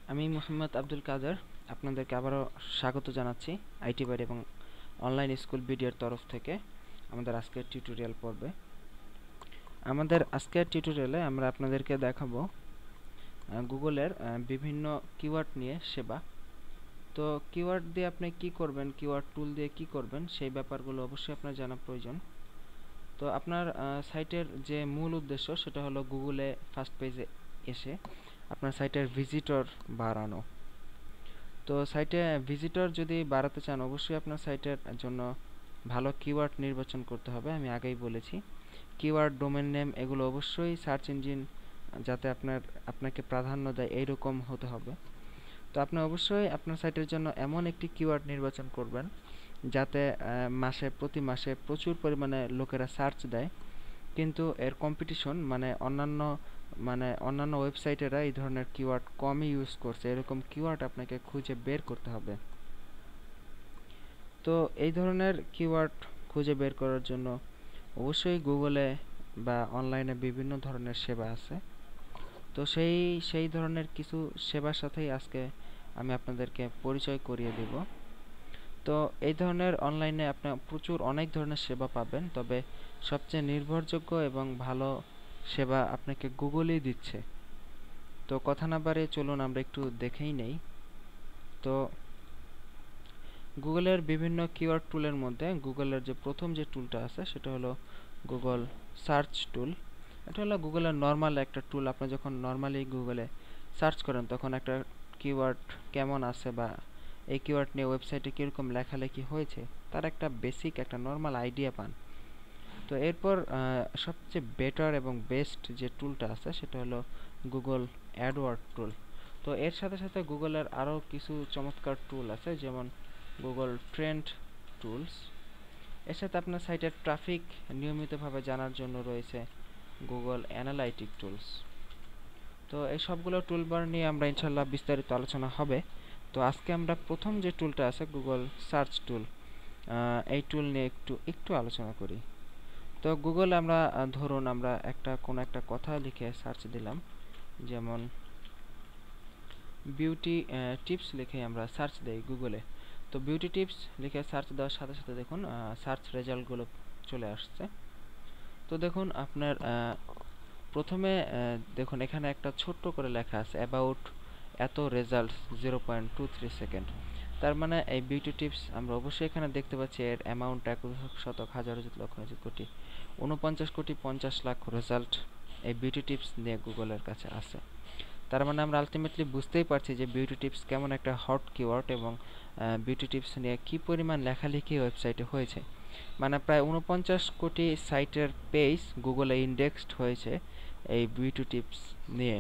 আমি মোহাম্মদ আব্দুল কাদের আপনাদেরকে আবারও স্বাগত জানাচ্ছি আইটি বাইট এবং অনলাইন স্কুল বিডির তরফ থেকে আমাদের আজকের টিউটোরিয়াল পর্বে। আমাদের আজকের টিউটোরিয়ালে আমরা আপনাদেরকে দেখাবো গুগলের বিভিন্ন কিওয়ার্ড নিয়ে সেবা। তো কিওয়ার্ড দিয়ে আপনি কি করবেন, কিওয়ার্ড টুল দিয়ে কি করবেন, সেই ব্যাপারগুলো অবশ্যই আপনার জানা প্রয়োজন। তো আপনার সাইটের যে মূল উদ্দেশ্য সেটা হলো গুগলে ফার্স্ট পেজে এসে আপনার সাইটের ভিজিটর বাড়ানো। তো সাইটে ভিজিটর যদি বাড়াতে চান অবশ্যই আপনার সাইটের জন্য ভালো কিওয়ার্ড নির্বাচন করতে হবে। আমি আগেই বলেছি কিওয়ার্ড, ডোমেন নেম এগুলো অবশ্যই সার্চ ইঞ্জিন যাতে আপনাকে প্রাধান্য দেয় এইরকম হতে হবে। তো আপনি অবশ্যই আপনার সাইটের জন্য এমন একটি কিওয়ার্ড নির্বাচন করবেন যাতে প্রতি মাসে প্রচুর পরিমাণে লোকেরা সার্চ দেয়, কিন্তু এর কম্পিটিশন অন্যান্য ওয়েবসাইটেরা এই ধরনের কিওয়ার্ড কমই ইউজ করছে, এরকম কিওয়ার্ড আপনাকে খুঁজে বের করতে হবে। তো এই ধরনের কিওয়ার্ড খুঁজে বের করার জন্য অবশ্যই গুগলে বা অনলাইনে বিভিন্ন ধরনের সেবা আছে। তো সেই ধরনের কিছু সেবার সাথেই আজকে আমি আপনাদেরকে পরিচয় করিয়ে দেব। তো এই ধরনের অনলাইনে আপনি অনেক ধরনের সেবা পাবেন, তবে সবচেয়ে নির্ভরযোগ্য এবং ভালো সেবা আপনাকে গুগলই দিচ্ছে। তো কথা না বাড়িয়ে চলুন আমরা একটু দেখেই নেই। তো গুগলের বিভিন্ন কিওয়ার্ড টুলের মধ্যে গুগলের যে প্রথম যে টুলটা আছে সেটা হলো গুগল সার্চ টুল। এটা হলো গুগলের নর্মাল একটা টুল। আপনি যখন নর্মালি গুগলে সার্চ করেন তখন একটা কিওয়ার্ড কেমন আছে বা এই কিওয়ার্ড নিয়ে ওয়েবসাইটে কীরকম লেখালেখি হয়েছে তার একটা বেসিক একটা নর্মাল আইডিয়া পান। তো এরপর সবচেয়ে বেটার এবং বেস্ট যে টুলটা আছে সেটা হলো গুগল অ্যাডওয়ার্ড টুল। তো এর সাথে সাথে গুগলের আরও কিছু চমৎকার টুল আছে, যেমন গুগল ট্রেন্ড টুলস। এর সাথে আপনার সাইটের ট্রাফিক নিয়মিতভাবে জানার জন্য রয়েছে গুগল অ্যানালাইটিক টুলস। তো এই সবগুলো টুলবার নিয়ে আমরা ইনশাল্লাহ বিস্তারিত আলোচনা হবে। তো আজকে আমরা প্রথম যে টুলটা আছে গুগল সার্চ টুল, এই টুল নিয়ে একটু আলোচনা করি। তো গুগল আমরা ধরুন আমরা কোনো একটা কথা লিখে সার্চ দিলাম, যেমন বিউটি টিপস লিখে আমরা সার্চ দেই গুগলে। তো বিউটি টিপস লিখে সার্চ দেওয়ার সাথে সাথে দেখুন সার্চ রেজাল্টগুলো চলে আসছে। তো দেখুন আপনার প্রথমে দেখুন এখানে একটা ছোট্ট করে লেখা আছে অ্যাবাউট এত রেজাল্ট 0.23 সেকেন্ড। তার মানে এই বিউটি টিপস আমরা অবশ্যই এখানে দেখতে পাচ্ছি এর অ্যামাউন্ট 1,000,000 হাজার লক্ষ কোটি 49,50,00,000 রেজাল্ট এই বিউটি টিপস নিয়ে গুগলের কাছে আছে। তার মানে আমরা আলটিমেটলি বুঝতেই পারছি যে বিউটি টিপস কেমন একটা হট কিওয়ার্ড এবং বিউটি টিপস নিয়ে কী পরিমাণ লেখালেখি ওয়েবসাইটে হয়েছে। মানে প্রায় 49 কোটি সাইটের পেজ গুগলে ইন্ডেক্সড হয়েছে এই বিউটি টিপস নিয়ে।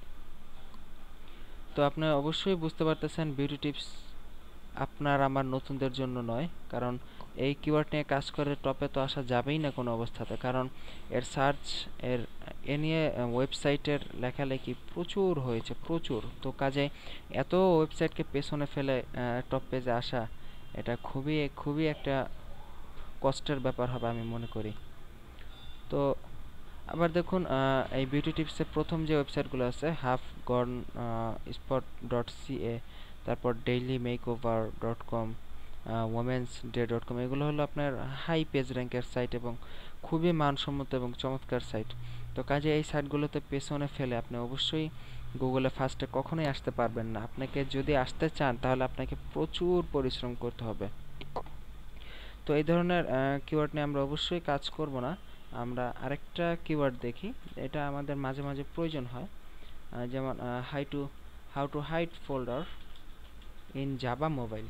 তো আপনি অবশ্যই বুঝতে পারতেছেন বিউটি টিপস আপনার আমার নতুনদের জন্য নয়, কারণ এই কিওয়ার্ড নিয়ে কাজ করে টপে তো আসা যাবেই না কোনো অবস্থাতে, কারণ এর সার্চ এ নিয়ে ওয়েবসাইটের লেখালেখি প্রচুর হয়েছে, প্রচুর। তো কাজে এত ওয়েবসাইটকে পেছনে ফেলে টপ পেজে আসা এটা খুবই একটা কষ্টের ব্যাপার হবে আমি মনে করি। তো আবার দেখুন এই বিউটি টিপসের প্রথম যে ওয়েবসাইটগুলো আছে halfgone.spot.ca, তারপর dailymakeover.com, womensday.com, এগুলো হলো আপনার হাই পেজ র্যাঙ্কের সাইট এবং খুবই মানসম্মত এবং চমৎকার সাইট। তো কাজে এই সাইটগুলোতে পেছনে ফেলে আপনি অবশ্যই গুগলে ফার্স্টে কখনোই আসতে পারবেন না। আপনাকে যদি আসতে চান তাহলে আপনাকে প্রচুর পরিশ্রম করতে হবে। তো এই ধরনের কিওয়ার্ড নিয়ে আমরা অবশ্যই কাজ করব না। আমরা আরেকটা কিওয়ার্ড দেখি, এটা আমাদের মাঝে মাঝে প্রয়োজন হয়, যেমন how to hide folder in Java mobile.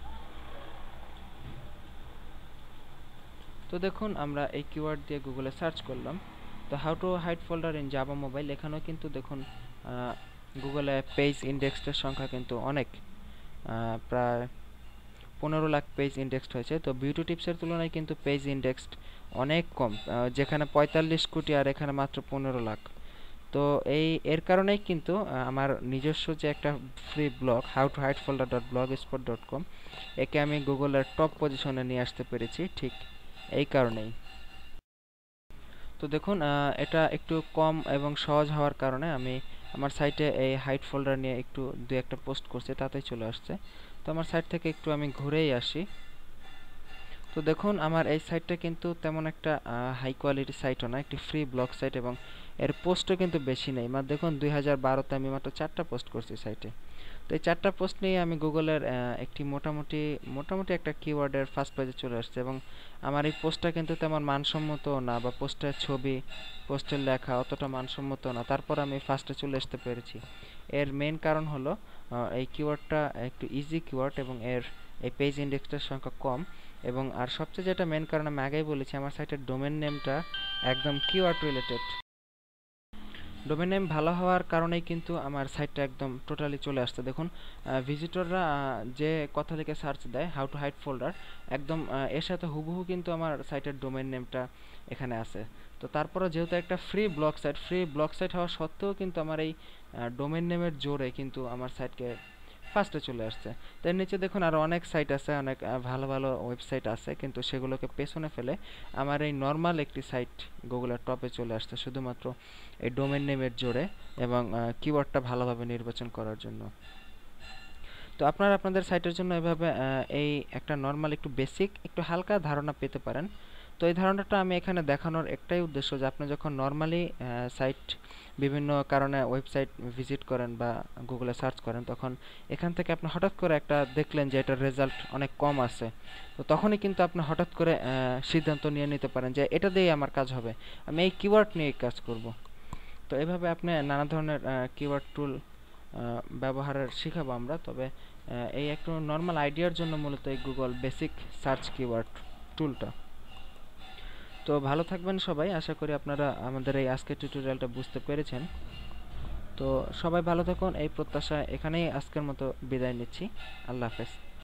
তো দেখুন আমরা এই কিওয়ার্ড দিয়ে গুগলে সার্চ করলাম। তো how to hide folder in Java mobile, এখানেও কিন্তু দেখুন গুগলে পেজ ইন্ডেক্সের সংখ্যা কিন্তু অনেক, প্রায় 15 লাখ পেজ ইন্ডেক্সড হয়েছে। তো বিউটি টিপসের তুলনায় কিন্তু পেজ ইন্ডেক্সড অনেক কম, যেখানে 45 কোটি আর এখানে মাত্র 15 লাখ। তো এর কারণেই কিন্তু আমার নিজস্ব যে একটা ফ্রি ব্লগ howtohidefolder.blogspot.com, একে আমি গুগলের টপ পজিশনে নিয়ে আসতে পেরেছি ঠিক এই কারণেই। তো দেখুন এটা একটু কম এবং সহজ হওয়ার কারণে আমি আমার সাইটে এই হাইড ফোল্ডার নিয়ে একটু দু একটা পোস্ট করছে, তাতেই চলে আসছে। তো আমার সাইট থেকে একটু আমি ঘুরেই আসি। তো দেখুন আমার এই সাইটটা কিন্তু তেমন একটা হাই কোয়ালিটি সাইটও না, একটি ফ্রি ব্লগ সাইট, এবং এর পোস্টও কিন্তু বেশি নেই। মানে দেখুন 2012-তে আমি মাত্র 4টা পোস্ট করছি সাইটে। তো এই 4টা পোস্ট নিয়ে আমি গুগলের একটি মোটামুটি একটা কিওয়ার্ডের ফার্স্ট পেজে চলে আসছে, এবং আমার এই পোস্টটা কিন্তু তেমন মানসম্মত না, বা পোস্টের ছবি, পোস্টের লেখা অতটা মানসম্মত না, তারপর আমি ফার্স্টে চলে আসতে পেরেছি। এর মেইন কারণ হলো এই কিওয়ার্ডটা একটু ইজি কিওয়ার্ড, এবং এর এই পেজ ইন্ডেক্সটার সংখ্যা কম, এবং আর সবচেয়ে যেটা মেইন কারণ আমি আগেই বলেছি, আমার সাইটের ডোমেন নেমটা একদম কিওয়ার্ড রিলেটেড। ডোমেন নেম ভালো হওয়ার কারণেই কিন্তু আমার সাইটটা একদম টোটালি চলে আসছে। দেখুন ভিজিটররা যে কথা লিখে সার্চ দেয় হাউ টু হাইড ফোল্ডার, একদম এর সাথে হুবহু কিন্তু আমার সাইটের ডোমেন নেমটা এখানে আছে। তো তারপরে যেহেতু একটা ফ্রি ব্লগ সাইট হওয়া সত্ত্বেও কিন্তু আমার এই ডোমেন নেমের জোরে কিন্তু আমার সাইটকে ফার্স্টে চলে আসছে। তার নিচে দেখুন আরও অনেক সাইট আছে, অনেক ভালো ভালো ওয়েবসাইট আছে, কিন্তু সেগুলোকে পেছনে ফেলে আমার এই নর্মাল একটি সাইট গুগলের টপে চলে আসছে শুধুমাত্র এই ডোমেন নেমের জোরে, এবং কিওয়ার্ডটা ভালোভাবে নির্বাচন করার জন্য। তো আপনারা আপনাদের সাইটের জন্য এভাবে এই একটা নর্মাল একটু বেসিক একটু হালকা ধারণা পেতে পারেন। তো এই ধারণাটা আমি এখানে দেখানোর একটাই উদ্দেশ্য যে আপনি যখন নর্মালি সাইট বিভিন্ন কারণে ওয়েবসাইট ভিজিট করেন বা গুগলে সার্চ করেন, তখন এখান থেকে আপনি হঠাৎ করে একটা দেখলেন যে এটার রেজাল্ট অনেক কম আছে, তো তখনই কিন্তু আপনি হঠাৎ করে সিদ্ধান্ত নিয়ে নিতে পারেন যে এটা দিয়েই আমার কাজ হবে, আমি এই কিওয়ার্ড নিয়ে কাজ করব। তো এভাবে আপনি নানা ধরনের কিওয়ার্ড টুল ব্যবহারের শিখাবো আমরা। তবে এই একটু নর্মাল আইডিয়ার জন্য মূলত এই গুগল বেসিক সার্চ কিওয়ার্ড টুলটা। তো ভালো থাকবেন সবাই, আশা করি আপনারা আমাদের এই আজকের টিউটোরিয়ালটা বুঝতে পেরেছেন। তো সবাই ভালো থাকুন এই প্রত্যাশা এখানেই আজকের মতো বিদায় নিচ্ছি। আল্লাহ হাফেজ।